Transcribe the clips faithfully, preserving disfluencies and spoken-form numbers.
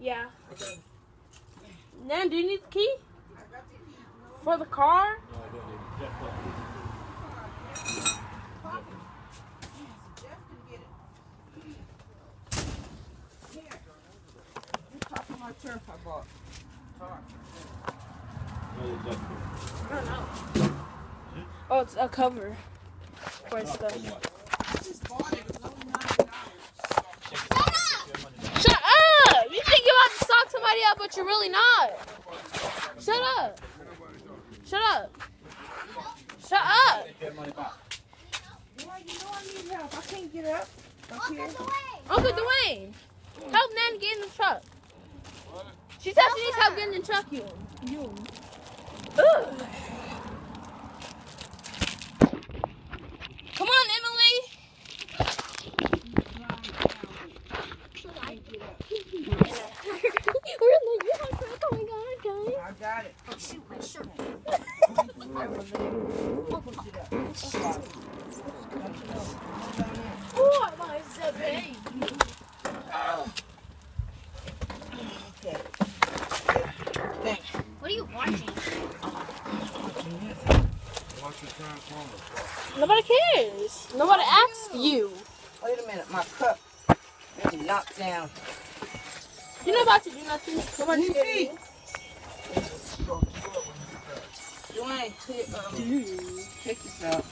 Yeah. Okay. Nan, do you need the key? For the car? No, I don't need it. Jeff, what? Jeff can get it. Here. You top of my turf I bought. No, Jeff. I don't know. Oh, it's a cover for Oh, stuff. for what? I just bought it. It was only nine dollars. Shut up! You think you're about to sock somebody up, but you're really not. Shut up. Shut up. Shut up. Take your money back. Boy, you know I need help. I can't get up. Up here. Uncle Dwayne, help Nan get in the truck. She said she needs help getting in the truck, you. You. Ugh. Come on, Emily. We're in the yacht truck. Oh my God, guys. I got it. Oh, shoot, my shirt. Oh, my baby. Okay. Thanks. What are you watching? Watch your Transformers. Nobody cares. Nobody asked you. Wait a minute. My cup is knocked down. You're not about to do nothing. Nobody's You scared see? of Dwayne, take, um, take this out.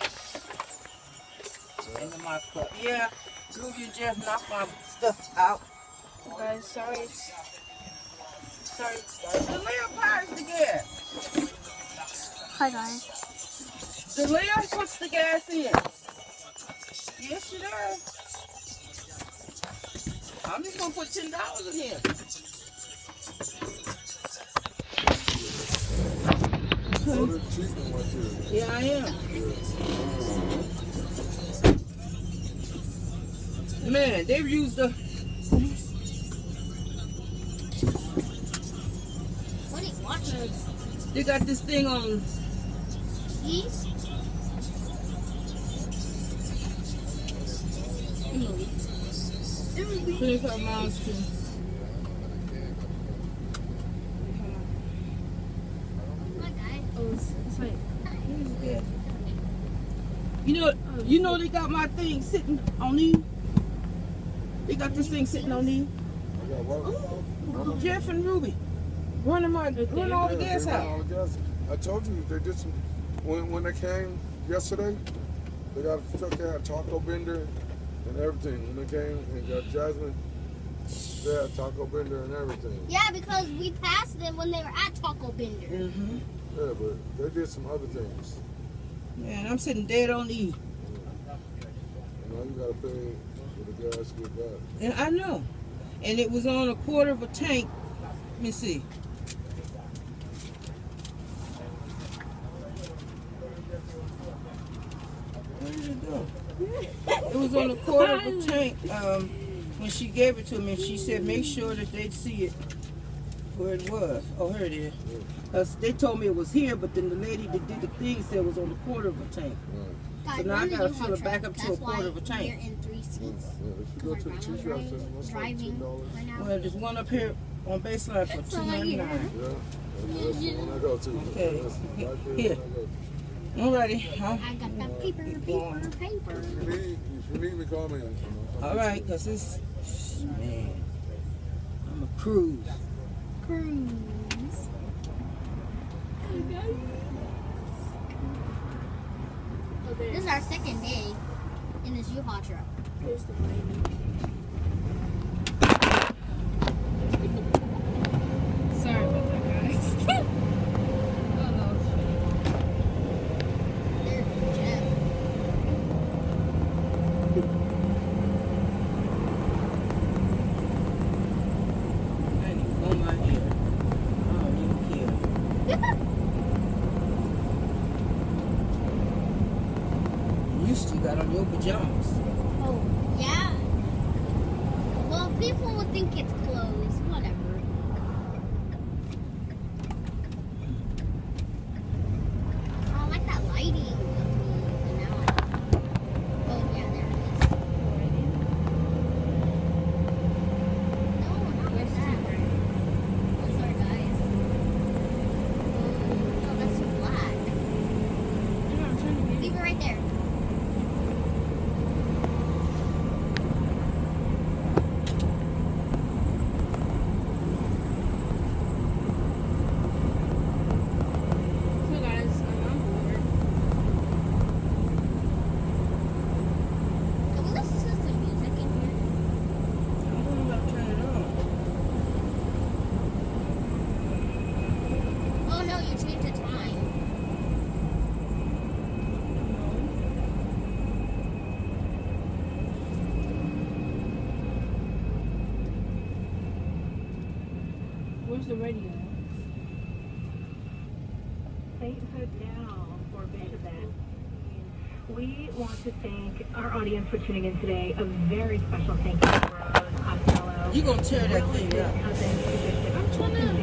Into my cup. Yeah, Ruby just knocked my stuff out. you. Guys, sorry. It's, sorry. It's The Leo powers the gas. Hi, guys. The Leo puts the gas in. Yes, it does. I'm just gonna put ten dollars in here. So the cheating right there. Yeah, I am. Man, they've used the. What are you watching? They got this thing on. Geese? twenty-five miles to. My guy. Oh, it's, it's like, You know, you know they got my thing sitting on these. They got this thing sitting on these. I got what? Jeff and Ruby running my running all the Yeah, gas they run out. all the gas. I told you they did some when when they came yesterday. They got a truck that had taco bender and everything. When they came and got Jasmine, they had taco bender and everything. Yeah, because we passed them when they were at Taco Bender. Mm-hmm. Yeah, but they did some other things. Man, I'm sitting dead on these. And now you gotta pay for the gas to get back. And I know. And it was on a quarter of a tank. Let me see. Where did it go? It was on a quarter of a tank um, when she gave it to me. She said, make sure that they see it where it was. Oh, here it is. Because they told me it was here, but then the lady that did the thing said it was on a quarter of a tank. Guys, So now we're I in the gotta U-Haul fill it back truck. up to a That's quarter why of a tank. We're in three seats. Yeah, if you go to the Because cheese our restaurant, grandma's that's like ten driving dollars. right now. Well, there's one up here on baseline for It's two on my ninety-nine. Yeah, that's the one I go to. Okay. That's right there, Here. the one I go to. Alrighty. Huh? I got that paper, paper, paper. If you need, if you need me, call me. You know. All right, because it's, man, I'm a cruise. Cruise. oh, This is there's, our second day in this U-Haul truck. there's the lady. Sorry about that, guys. Oh, no. There's Jeff. I ain't even on my hair. I don't even care. You still got on your pajamas. Oh, yeah. Well, people would think it's clothes. Whatever. I like that lighting. Now I- Oh, yeah, there it is. No, not like that. Where's the radio? Sainthood now for Bishop. We want to thank our audience for tuning in today. A very special thank you to Rose Costello. You gonna tear that thing up. I'm trying to.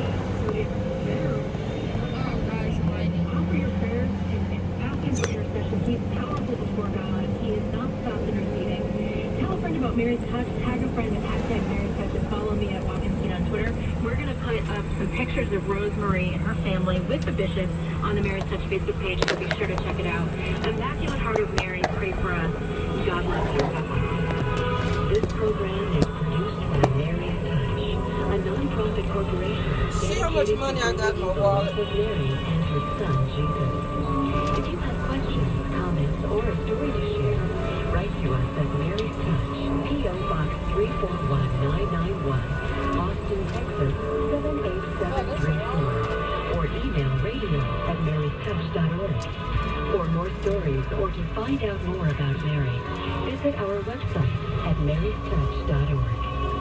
Offer your prayers and ask him for intercession. He's powerful before God. He is not stopped interceding. Tell a friend about Mary's Touch. Tag a friend at hashtag Mary's Touch and follow me at Watkins on Twitter. We're going to put up some pictures of Rosemary and her family with the bishop on the Mary's Touch Facebook page, so be sure to check it out. Immaculate Heart of Mary, pray for us. God bless you. This program is produced by Mary's Touch, a non-profit corporation. See how much money I got in my wallet? With Mary and her son, Jesus. If you have questions, comments, or a story to share, write to us at Mary's Touch, P O Box three four one nine nine one, Austin, Texas seven eight seven three four, or email radio at marys touch dot org. For more stories or to find out more about Mary, visit our website at marys touch dot org.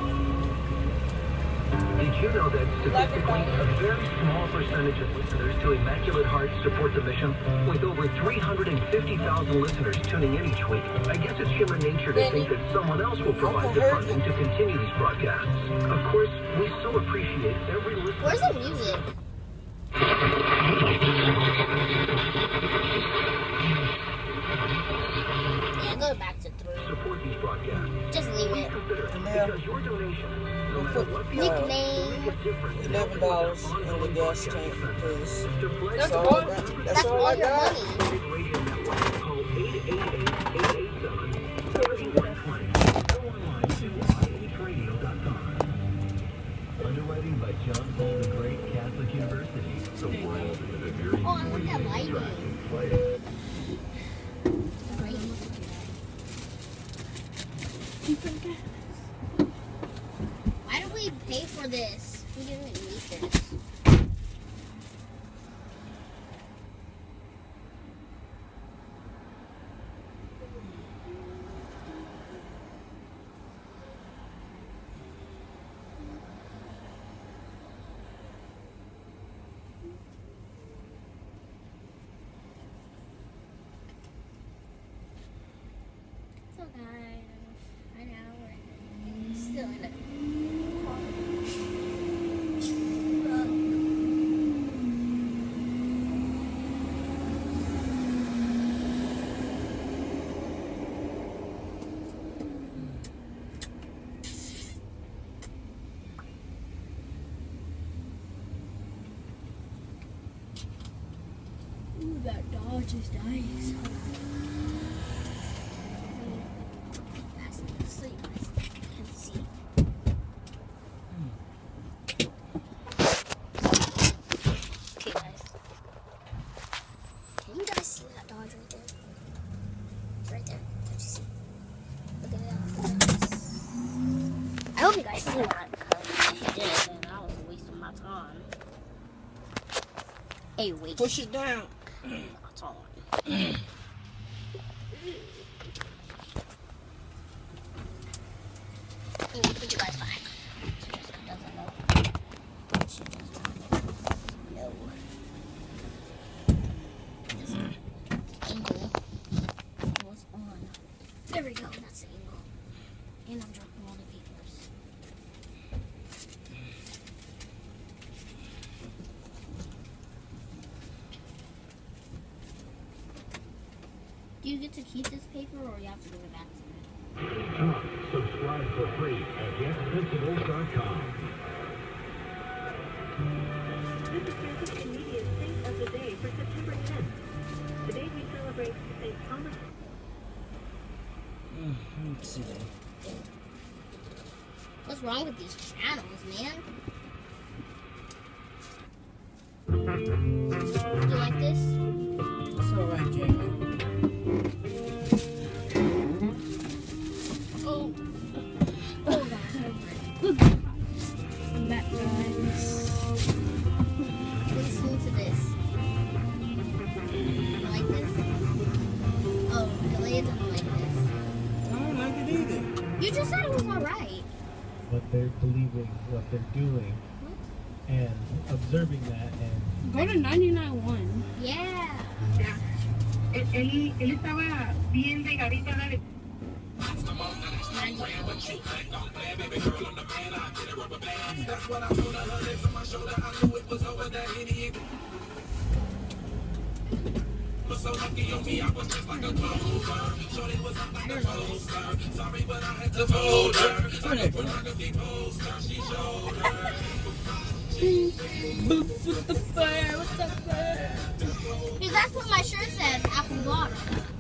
Did you know that statistically a very small percentage of listeners to Immaculate Heart support the mission? With over three hundred fifty thousand listeners tuning in each week, I guess it's human nature to think that someone else will provide the funding to continue these broadcasts. Of course, we so appreciate every listener. Where's the music? Yeah, go back to three. Support these broadcasts. Just leave it. Consider it, because your donation, no matter what the Nickname. Eleven dollars in the gas tank, please. That's That's all I got. That's That's all I all your got. money. Radio Network. Call eight eight eight, eight eight seven, three one two zero. Go online to I H radio dot com. Underwriting by John Paul the Great Catholic University. The world is a very Oh, I like that lighting. play. Why do we pay for this? We didn't need this. So guys, right now we're still in a Ooh, that Dodge is nice. fast so you guys can see. Okay guys. Can you guys see that Dodge right there? It's right there. Don't you see? Look at it. I hope you guys see that, because if you did, then I was wasting my time. Hey, wait. Push it down. That's all. Put you guys back. She just doesn't know. She just doesn't know. This angle was on. There we go. That's the angle. And I'm dropping all the papers. Do you get to keep this paper, or you have to give it back to me? Subscribe for free at get principles dot com. This is your social media Saint of the Day for September tenth. Today we celebrate Saint Thomas. Let's see. What's wrong with these channels, man? You like this? It's all right, Jamie. Oh, Oh, God. I'm back, guys. Listen to this. You like this? Oh, Delia doesn't like this. I don't like it either. You just said it was alright. What they're believing, what they're doing. and observing that and Go to ninety-nine one. Yeah. Él, él, él estaba bien delgadito, dale. Boots with the fire, with the fire. Dude, that's what my shirt says, apple bottom.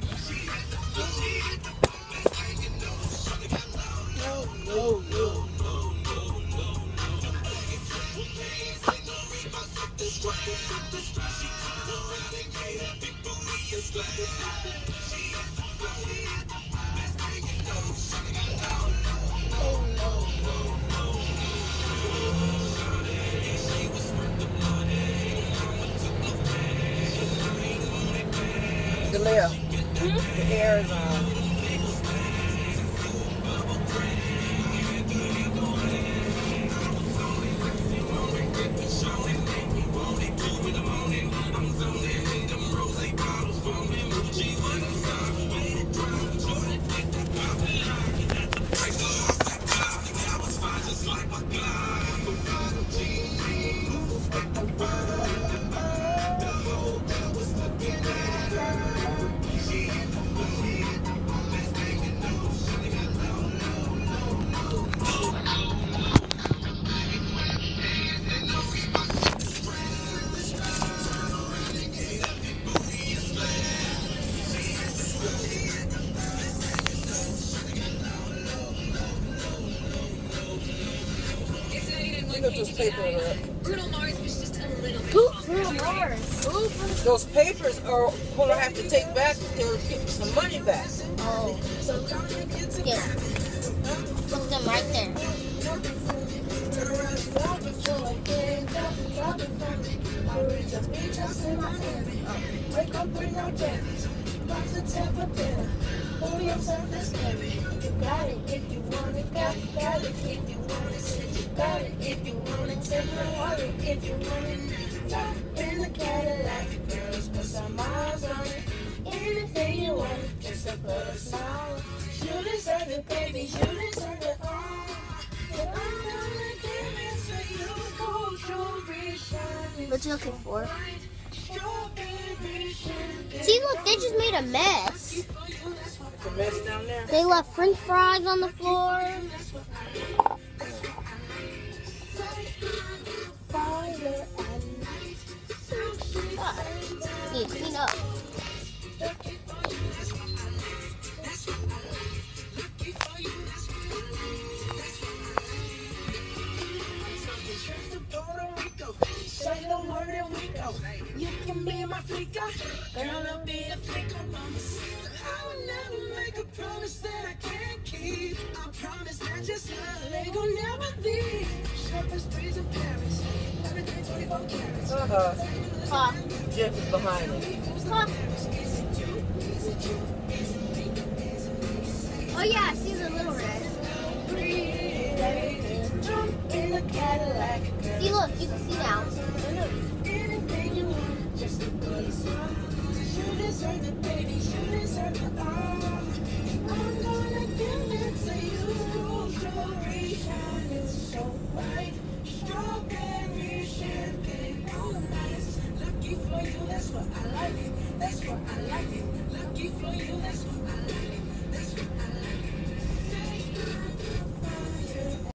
No, no. Delia, the air is on. Those papers, Bruno Mars was just a little bit. Who? Bruno Mars. Who? those papers are gonna have to take back. They'll get some money back. Oh. Yeah. Put them right there. Anything you want, just to put a smile. You deserve it, baby. You deserve it all. And I'm gonna give it to you. Gold jewelry shining. What you looking for? Strawberry champagne. See, look, they just made a mess. It's a mess down there. They left French fries on the floor. Fire and night. Need to clean up. Say the word and we go. You can be my flicker. Girl, I'll be the flicker, mama. I will never make a promise that I can't keep. I promise that just love ain't gonna never leave. Shopping sprees in Paris. Everything twenty-four carats. Uh-huh. Huh. Jeff is behind it. Huh. Oh yeah, I see the little red. Jump in the Cadillac. See, look, you can see now. Anything you want, just to put a smile. You deserve it, baby. You deserve it all. I'm gonna give it to you. Jewelry shining so bright. Strawberry champagne on ice. Lucky for you, that's what I like. That's what I like. Lucky for you, that's what